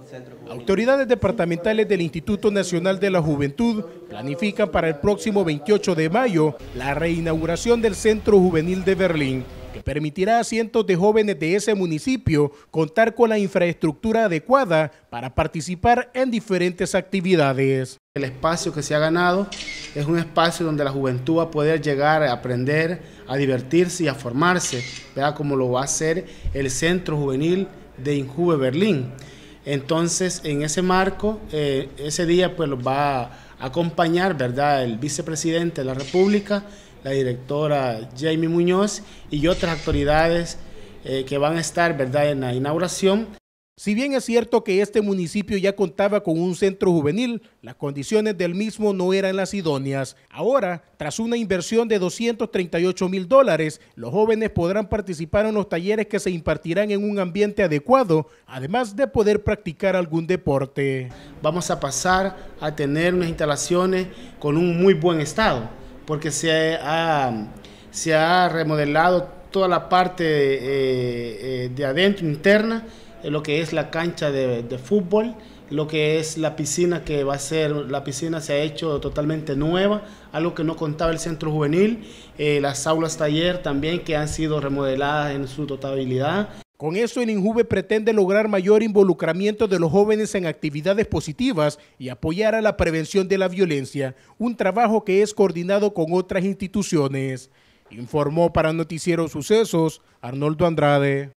Autoridades departamentales del Instituto Nacional de la Juventud planifican para el próximo 28 de mayo la reinauguración del Centro Juvenil de Berlín, que permitirá a cientos de jóvenes de ese municipio contar con la infraestructura adecuada para participar en diferentes actividades. El espacio que se ha ganado es un espacio donde la juventud va a poder llegar a aprender, a divertirse y a formarse, ¿verdad? Como lo va a hacer el Centro Juvenil de Injuve Berlín. Entonces, en ese marco, ese día pues los va a acompañar, ¿verdad?, el vicepresidente de la República, la directora Jamie Muñoz y otras autoridades que van a estar, ¿verdad?, en la inauguración. Si bien es cierto que este municipio ya contaba con un centro juvenil, las condiciones del mismo no eran las idóneas. Ahora, tras una inversión de $238,000, los jóvenes podrán participar en los talleres que se impartirán en un ambiente adecuado, además de poder practicar algún deporte. Vamos a pasar a tener unas instalaciones con un muy buen estado, porque se ha remodelado toda la parte de adentro, interna, lo que es la cancha de fútbol, lo que es la piscina, que va a ser, la piscina se ha hecho totalmente nueva, algo que no contaba el centro juvenil, las aulas taller también que han sido remodeladas en su totalidad. Con eso, el Injuve pretende lograr mayor involucramiento de los jóvenes en actividades positivas y apoyar a la prevención de la violencia, un trabajo que es coordinado con otras instituciones. Informó para Noticiero Sucesos, Arnoldo Andrade.